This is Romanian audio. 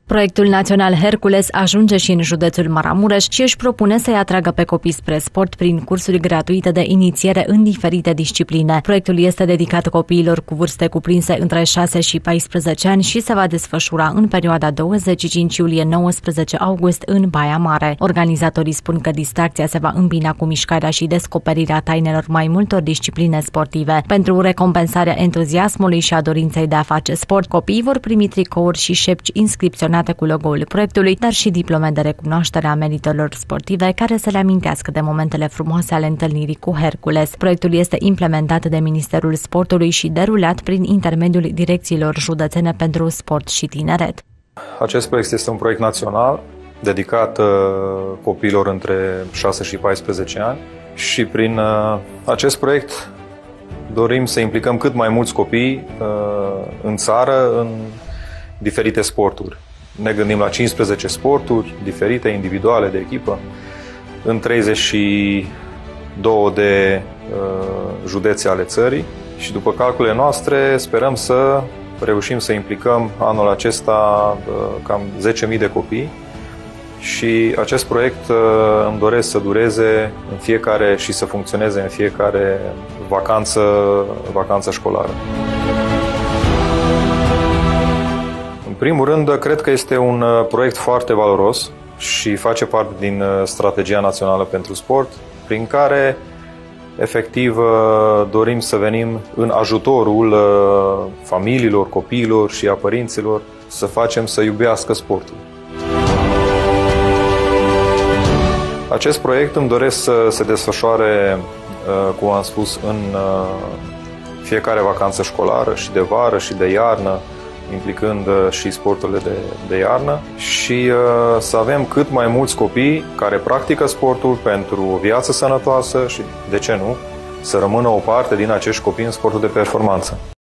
Proiectul național Hercules ajunge și în județul Maramureș și își propune să-i atragă pe copii spre sport prin cursuri gratuite de inițiere în diferite discipline. Proiectul este dedicat copiilor cu vârste cuprinse între 6 și 14 ani și se va desfășura în perioada 25 iulie-19 august în Baia Mare. Organizatorii spun că distracția se va îmbina cu mișcarea și descoperirea tainelor mai multor discipline sportive. Pentru recompensarea entuziasmului și a dorinței de a face sport, copiii vor primi tricouri și șepci inscripționate cu logo-ul proiectului, dar și diplome de recunoaștere a meritelor sportive care să le amintească de momentele frumoase ale întâlnirii cu Hercules. Proiectul este implementat de Ministerul Sportului și derulat prin intermediul direcțiilor județene pentru sport și tineret. Acest proiect este un proiect național dedicat copiilor între 6 și 14 ani și prin acest proiect dorim să implicăm cât mai mulți copii în țară în diferite sporturi. Ne gândim la 15 sporturi diferite, individuale, de echipă, în 32 de județe ale țării și după calculele noastre sperăm să reușim să implicăm anul acesta cam 10.000 de copii și acest proiect îmi doresc să dureze în fiecare și să funcționeze în fiecare vacanță școlară. În primul rând, cred că este un proiect foarte valoros și face parte din Strategia Națională pentru Sport, prin care, efectiv, dorim să venim în ajutorul familiilor, copiilor și a părinților să facem să iubească sportul. Acest proiect îmi doresc să se desfășoare, cum am spus, în fiecare vacanță școlară și de vară și de iarnă, implicând și sporturile de iarnă și să avem cât mai mulți copii care practică sportul pentru o viață sănătoasă și, de ce nu, să rămână o parte din acești copii în sportul de performanță.